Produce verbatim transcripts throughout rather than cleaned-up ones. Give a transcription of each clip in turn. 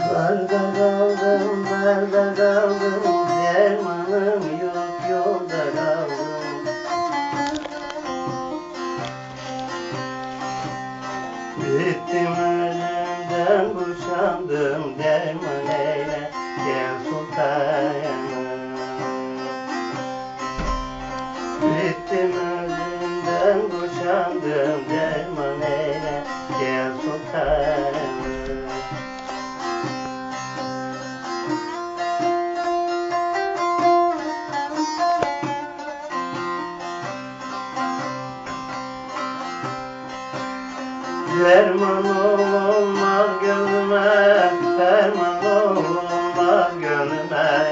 Darda kaldım, darda kaldım, dermanım yok, yolda kaldım. Bittim ölümden boşandım, derman eyle gel sultanım. Bittim ölümden boşandım, derman eyle gel sultanım. Derman olmaz gönlüme, derman olmaz gönlüme.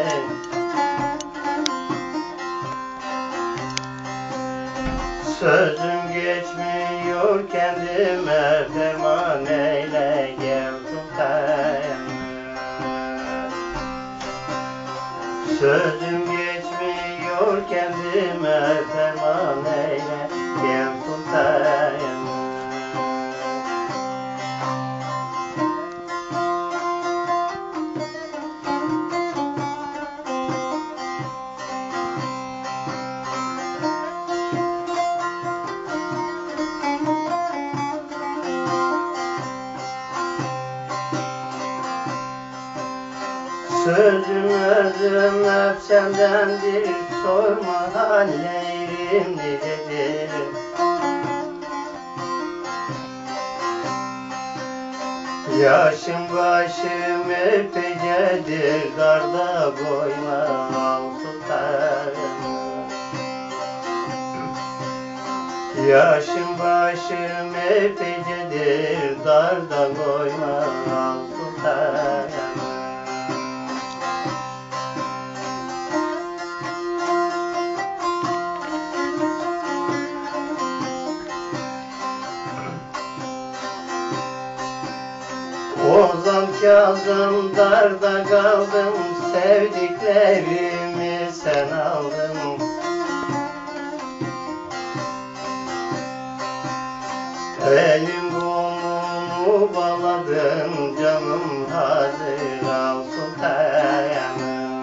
Sözüm geçmiyor kendime, derman eyle gel sultanım. Sözüm geçmiyor kendime, derman eyle gel sultanım. Sözüm özüm hep sendendir, sorma hallerim nicedir. Yaşım başım epeycedir, darda koyma al sultanım. Yaşım başım epeycedir, darda koyma al sultanım. Ozan Kazım darda kaldım, sevdiklerimi sen aldın. Elim kolumu bağladın, canım hazır al sultanım.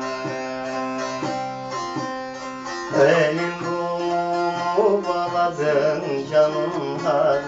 Elim kolumu bağladın, canım hazır